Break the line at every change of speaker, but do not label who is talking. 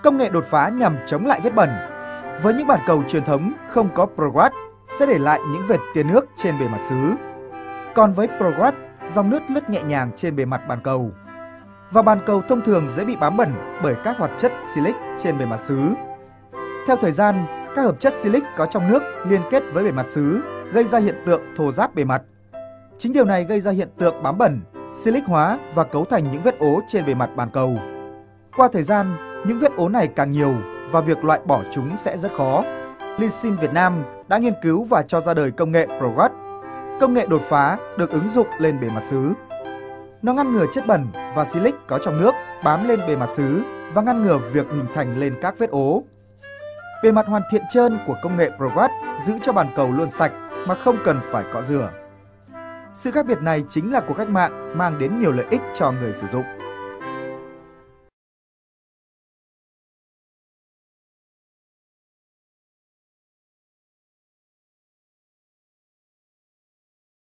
Công nghệ đột phá nhằm chống lại vết bẩn. Với những bàn cầu truyền thống không có ProGuard sẽ để lại những vệt tia nước trên bề mặt sứ. Còn với ProGuard, dòng nước lướt nhẹ nhàng trên bề mặt bàn cầu. Và bàn cầu thông thường dễ bị bám bẩn bởi các hoạt chất silic trên bề mặt sứ. Theo thời gian, các hợp chất silic có trong nước liên kết với bề mặt sứ, gây ra hiện tượng thô ráp bề mặt. Chính điều này gây ra hiện tượng bám bẩn, silic hóa và cấu thành những vết ố trên bề mặt bàn cầu. Qua thời gian, những vết ố này càng nhiều và việc loại bỏ chúng sẽ rất khó. Lysin Việt Nam đã nghiên cứu và cho ra đời công nghệ ProGuard. Công nghệ đột phá được ứng dụng lên bề mặt sứ. Nó ngăn ngừa chất bẩn và silic có trong nước bám lên bề mặt sứ và ngăn ngừa việc hình thành lên các vết ố. Bề mặt hoàn thiện trơn của công nghệ ProGuard giữ cho bàn cầu luôn sạch mà không cần phải cọ rửa. Sự khác biệt này chính là cuộc cách mạng mang đến nhiều lợi ích cho người sử dụng.